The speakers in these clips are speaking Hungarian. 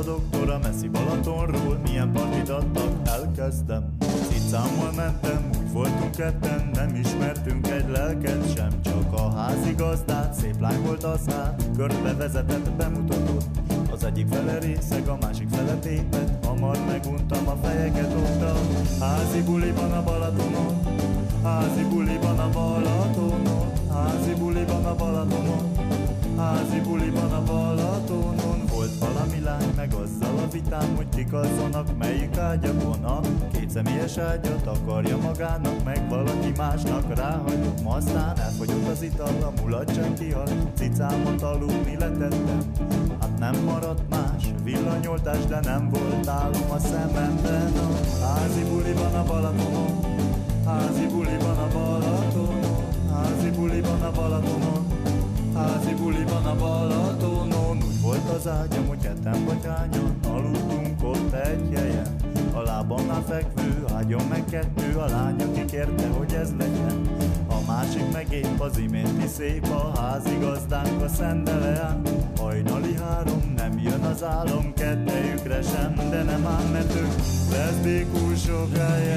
doktora Messzi Balatonról, milyen partit adtak, elkezdem. Cicámmal mentem, úgy voltunk ketten, nem ismertünk egy lelket sem, csak a házigazdát, szép lány volt az hát, körbe vezetett, bemutatott. Az egyik fele részeg, a másik fele tépet, hamar meguntam, a fejeket ott a házi buliban a Balatonon, házi buliban a Balatonon, házi buliban a Balatonon, házi buliban a Balatonon. Volt valami lány, meg azzal a vitám, hogy kik alszanak, melyik ágyakon. A kétszemélyes ágyat akarja magának, meg valaki másnak ráhagyom. Aztán elfogyott az ital, a mulatság kihalt, cicámat aludni letettem. Hát nem maradt más, villanyoltás, de nem volt álom a szememben. A házi buliban a Balatonon, házi buliban a Balatonon, házi buliban a Balatonon, házi buliban a Balatonon. Úgy volt az ágyam, hogy heten vagy hányan aludtunk ott egy helyen. A lábamnál fekvő, ágyon meg kettő, a lány, aki kérte, hogy ez legyen. A másik meg épp az iménti szép, a házigazdánk a szendeleán. Hajnali 3, nem jön az álom, kettejükre sem, de nem ám, mert ők leszbikusok,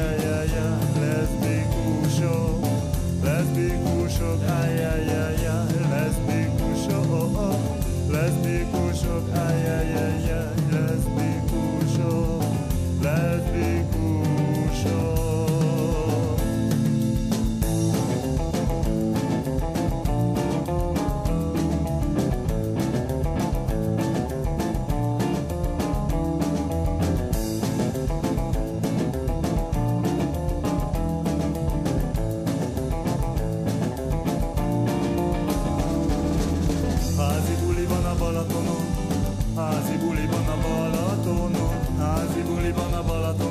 leszbikusok, leszbikusok, leszbikusok, leszbikusok, leszbikusok, leszbikusok. Házi buliban a Balatonon, házi buliban a Balatonon, házi buliban a Balatonon.